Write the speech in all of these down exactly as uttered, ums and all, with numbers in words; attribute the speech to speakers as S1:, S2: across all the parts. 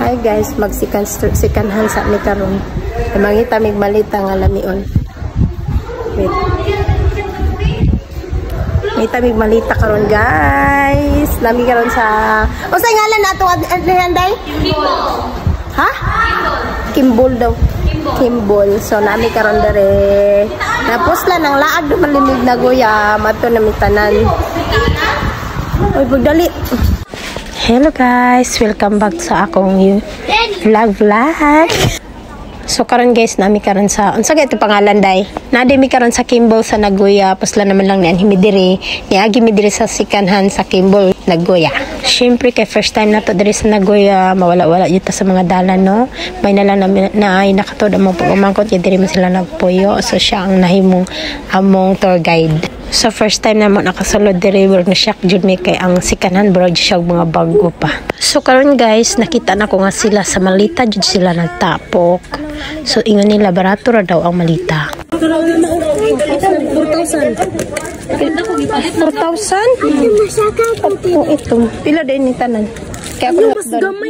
S1: Hi guys, magsikan sikanhan sa mi karon. Mangita mig malita nga lamion. Wait. Mangita mig malita karon guys. Lami karon sa Unsay ngalan nato Anday? Kimbol. Ha? Kimbol daw. Kimbol. So nami karon dere. Tapos la nang laag do malimig na goya, madto na mitanan. Oy, pagdali. Hello guys, welcome back sa akong vlog vlog. So karon guys, nami karon sa unsa gay ito pangalan day? Nadi mi karon sa Kimbol sa Nagoya, pusla naman lang ni anhimi diri. Niagi mi diri sa sikanhan sa Kimbol, Nagoya. Syempre kay first time na to diri sa Nagoya, mawala-wala jud ta sa mga dalan no. May na lang na, na ay nakatod among pag-umangkot kay diri man sila nagpuyo. So siya ang nahimong among tour guide. So first time na mo nakasulod diri, work na shock jud mi kay ang sikanhan bro siya mga bago pa. So karon guys, nakita na ko nga sila sa malita jud sila nagtapok. So ingon nila barato ra daw ang malita. four thousand. four thousand? Oh, ito. Pila din ni tanan. Kaya ako mas gamay.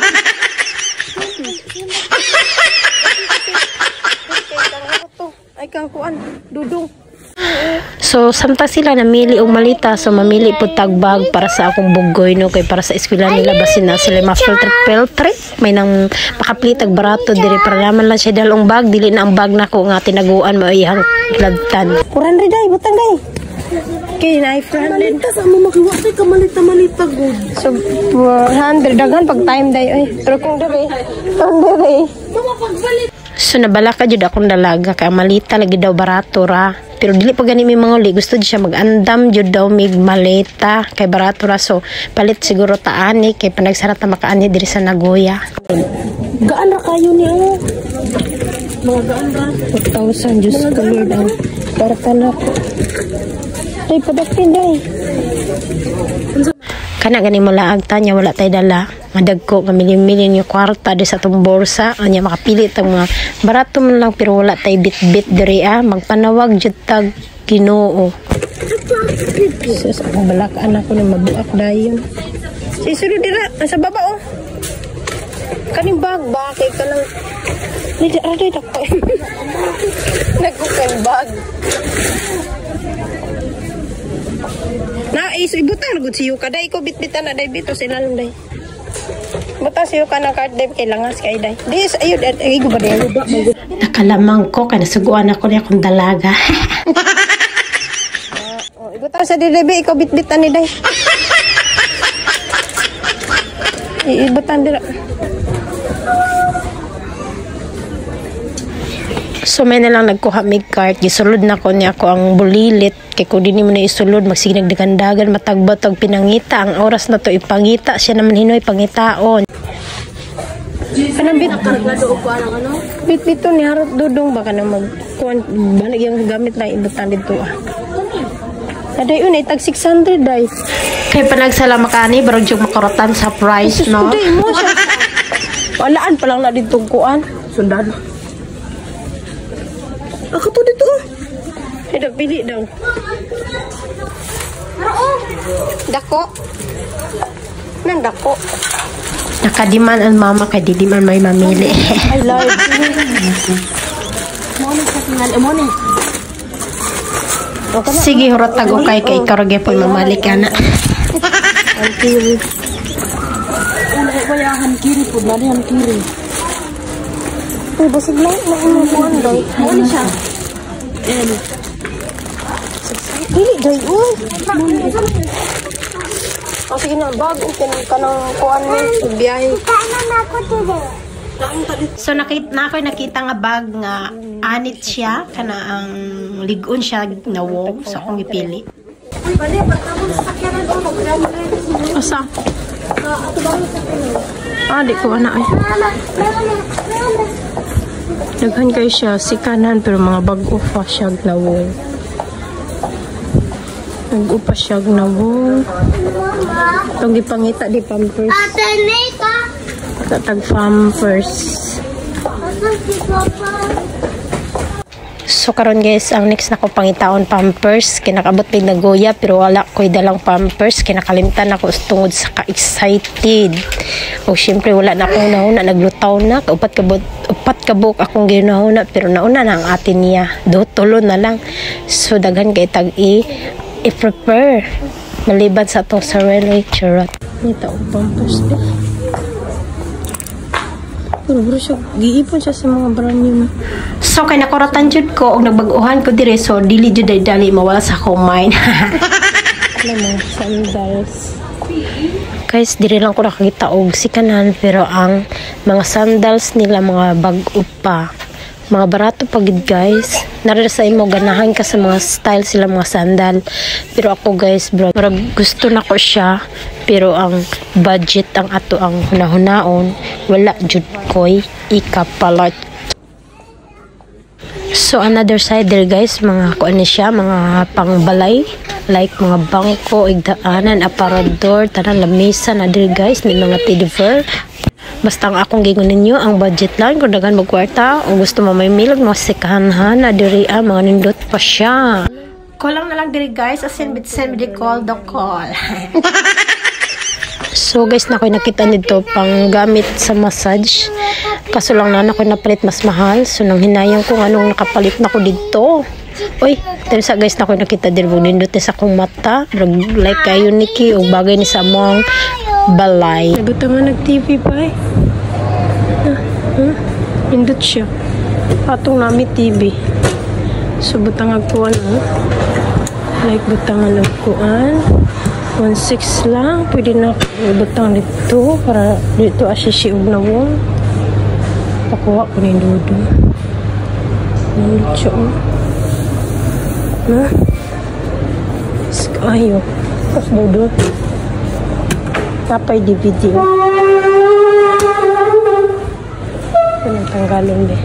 S1: Ay kang kuan, dudong. So, samta sila namili og malita, so mamili po tagbag para sa akong bugoy no kay para sa eskwela nila basin na sila ma-filter filter. May nang pakaplit ag barato diri para naman lang siya dalong bag, dili na ang bag nako nga tinaguan mo iyang lagtan. four hundred day, butang day. Okay, na four hundred ta sa mo makiwa kay kamalita-malita good. So, four hundred daghan pag time day oy. Pero kung diri, kung diri, pagbalik. So nabala ka jud akong dalaga kay malita lagi daw barato ra. Pero dili pa gani mi manguli, gusto siya mag-andam jud daw mig maleta kay barato ra. So palit siguro taani kay panagsara ta makaani diri sa Nagoya. Gaan ra kayo ni ano? Mga gaan ra four thousand just color daw. Para na ko. Tay padapin day. Kana gani mo laag tanya wala tay dala. Madagko nga milin-milin yung kwarta di sa itong borsa. Anya makapili itong mga barato man lang pero wala tay bit-bit diri ah. Magpanawag jud tag Ginoo. Sus, ang balakaan ako na mabuak dayon. Sisuro dira, sa baba oh. Kaning bag ba kay ka lang. Dili aday dako. Nagkukan bag. Na iso ibutan gud siyo kaday ko bitbitan na day bito sila lang day. Butas siyo ka ng card day kay langas kay day. Dis ayud ay go ba day. Nakalamang ko kay nasuguan ako ni akong dalaga. Oh, ibutan sa dilibi ikaw bitbitan ni day. Ibutan dira. So may na lang nagkuha mig cart, gisulod na ko niya ako ang bulilit kay ko dinhi mo na isulod magsignag dagandagan matagbat og pinangita ang oras na to ipangita siya naman hinoy pangitaon. Kanang bit kargado og kuan ano? Bit bito ni harot dudong baka na mag kuan banig yung gamit na ibutan dito ah. Aday unay tag six hundred day. Kay panagsala makani barog jug makarotan sa price no. Walaan pa lang na dito kuan sundalo. Ako to dito. Ay, nagpili daw. Dako. Nang dako. Nakadiman ang mama kay di man may mamili. I love you. Morning sa tingal. Morning. Sige, hurot tago kay kay karage po mamali ka na. Kiri. Ano ba yahan kiri po? Narihan kiri. Uy, basig lang na umupuan daw. Ano siya? Ayan. Dili, day, uy. O, sige na, bago ka ng kuan mo, biyahe. So, nakita na ako nakita nga bag nga anit siya, kana ang ligon siya na wow, so akong ipili. Asa? Ah, di ko na ay. Naghan kayo siya, sikanan, pero mga bago pa siya na wall. Bago pa siya na wall. Itong ipangita di pampers. Tatag pampers. So karon guys, ang next na ko pangitaon pampers, kinakabot mig nagoya pero wala ko'y dalang pampers, kinakalimtan ako tungod sa ka-excited. O syempre wala na akong nahuna, naglutaw na, upat kabot, upat kabuk akong ginahuna pero nauna na ang atin niya. Do tulo na lang. So daghan kay tag i i-prepare maliban sa atong sarili charot. Nita og pampers ba? Bro, siya, giipon siya sa mga brand new. So, kay nakuratan jud ko, og nagbag-uhan ko dire, so, dili jud dali mawala sa akong mind. Alam mo, sandals. Guys, diri lang ko nakakita og sikanan, pero ang mga sandals nila, mga bag-o pa. Mga barato pagid guys. Narira sa imo, ganahan ka sa mga style sila mga sandal. Pero ako guys, bro, gusto na ko siya. Pero ang budget ang ato ang hunahunaon, wala jud ko'y ikapalat. So another side there guys, mga kuan ni siya, mga pangbalay. Like mga bangko, igdaanan, aparador, tanan lamesa na there guys, may mga teddy bear. Basta ang akong gingon ninyo, ang budget lang, kung dagan magkwarta, o gusto mo may milag, mga sikahanhan, na diri ah, mga nindot pa siya. Call lang na lang diri guys, as in, send me the call, the call. So guys, na ako'y nakita nito pang gamit sa massage. Kaso lang na ako'y napalit mas mahal. So nang hinayang ko anong nakapalit na ko dito. Uy, sa guys, na ako'y nakita dito nindot sa akong mata. Like kayo Nikki, o bagay ni sa among balay. Nagutangan nag-T V pa eh. Ah, huh? Indot siya. Atong nami T V. So, butang agkuan oh. Like, butang agkuan. one six lang. Pwede na butang dito. Para dito asisiog na wall. Pakuha ko ni Dodo. Nandot siya oh. Ha? Ayaw. Tapos Dodo. Tapay D V D. Anong tanggalin be?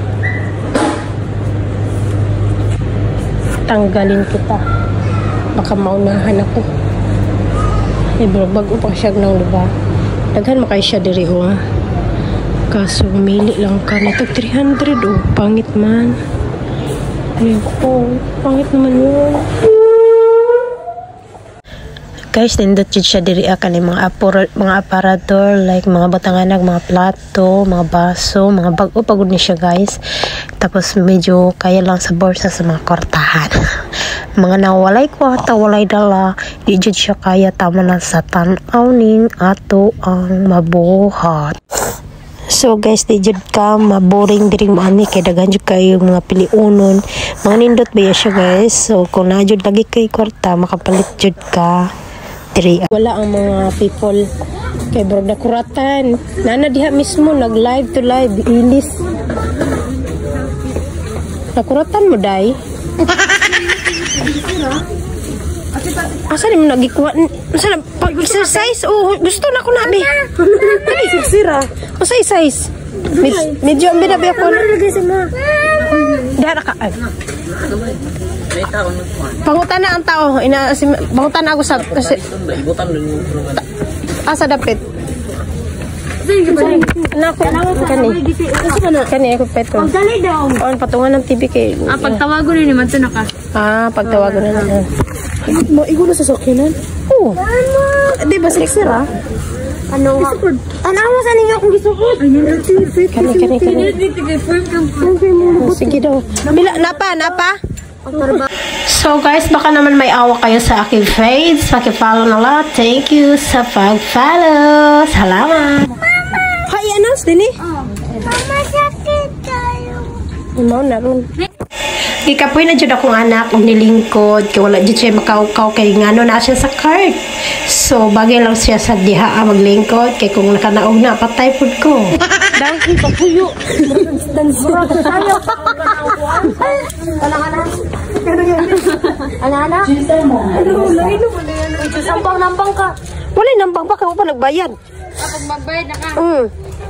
S1: Tanggalin kita. Baka maunahan ako. Eh bro, bago pa siya ng diba? Daghan makay siya diri o. Oh. Kaso, umili lang ka nito. three hundred o. Oh. Pangit man. Ay ko. Pangit naman yun. Guys, nindot jud siya diri akan mga apor mga aparador like mga batanganag, mga plato, mga baso, mga bag-o pagod ni siya guys. Tapos medyo kaya lang sa borsa sa mga kortahan. Mga nawalay kwarta, walay dala, di jud siya kaya tama lang sa tan-aw ning ato ang mabuhat. So guys, di jud ka maboring diri mo ani kay daghan jud kayo mga piliunon. Mga nindot ba siya guys. So kung na jud lagi kay kwarta, makapalit jud ka. Diri. Wala ang mga people kay bro nakuratan. Nana diha mismo nag live to live ilis. Nakuratan mo dai. Asa ni mo nagikuha? Asa na pag-exercise? Oh, gusto na ko na bi. Dili sira. Asa size? Medyo ang binabi ako. Diha ka. Pangutan na ang tao. Ina si pangutan na ako sa kasi asa dapit. Anak ko kani. Kani ako petro. Pagdali daw. On patungan ng T V kay.
S2: Ah, pagtawagon ni man na ka.
S1: Ah, pagtawagon na na.
S2: Mo igulo sa sokinan.
S1: Oh. Di ba sexy ra?
S2: Ano? Ano sa ninyo kung gisukod? Ayun,
S1: kani kani kani. Sige daw. Bila napa napa? So guys, baka naman may awa kayo sa aking page. Paki-follow na lang. Thank you sa pag-follow. Salamat. Hi, announce din eh.
S2: Mama, sakit tayo.
S1: Imaw na ron. Ikapoy na dyan akong anak kung nilingkod. Kaya wala dyan siya makaukaw kay ngano na siya sa cart. So, bagay lang siya sa diha maglingkod. Kaya kung nakanaog na, patay food ko.
S2: Dangki, papuyo. Anak-anak. Anak-anak. Sampang-nampang ka.
S1: Wala, nampang pa ka pa nagbayad.
S2: Kapag magbayad na ka.
S1: Mm.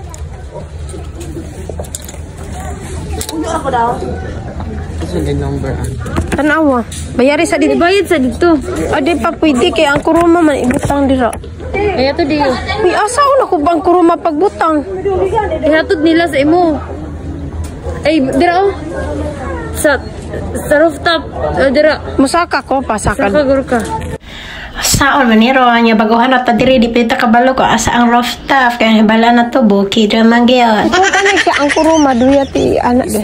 S2: Ulo ako daw.
S3: Kasi number an.
S1: Tanawa. Bayari sa dito.
S2: Bayad sa dito.
S1: Adi pa pwede kay ang kuruma man ibutang dira.
S2: Kaya to di.
S1: Uy, asa una ko bang kuruma pagbutang?
S2: Ihatod nila sa imo. Ay, dira oh. Sa Sa rooftop. Dira.
S1: Musaka ko, pasakan.
S2: Saka guru ka.
S1: Saon maniro nya baguhan at diri di pita kabalo ko asa ang rooftop kaya bala na to buki ra man gyud. Ikaw kani siya ang kuruma duya ti anak de.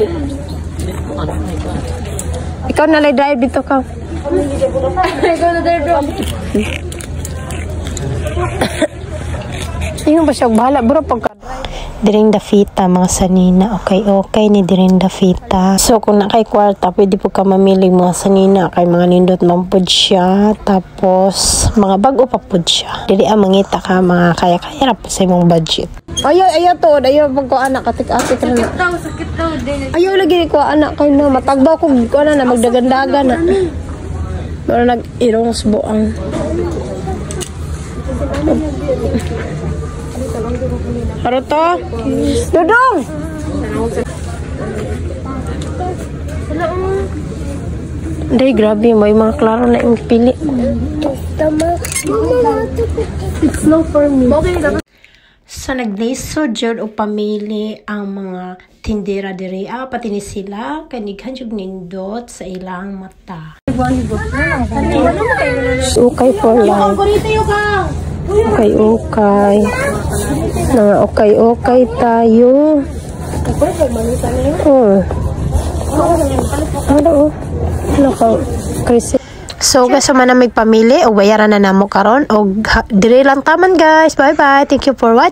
S1: Ikaw na lay drive dito ka.
S2: Ikaw na drive.
S1: Ingon ba siya bahala bro pagka Diring Dafita, mga sanina. Okay, okay ni Diring Dafita. So, kung na kay kwarta, pwede po ka mamili mga sanina. Kay mga nindot mampod siya. Tapos, mga bago pa po siya. Dili ang mangita ka, mga kaya-kaya po sa imong budget. Ayaw, ayaw to. Ayaw pag ko anak, katik-atik na na.
S2: Daw, sakit daw.
S1: Ayaw lagi ko anak kayo na. Matagbaw ko ko na na, magdagandagan na. Pero nag-irong subuang. Ano to? Dudong! Day, grabe. May mga klaro na yung pili. It's no for me. So, nag-leso dyan o pamili ang mga tindera diri. Ah, pati ni sila. Kanighan yung nindot sa ilang mata. Okay for life. Okay, okay. Na okay, okay tayo. Oh. Ano oh? Naka, Chris. So, guys, man na may pamili o bayaran na namo karon o dire lang taman guys. Bye bye. Thank you for watching.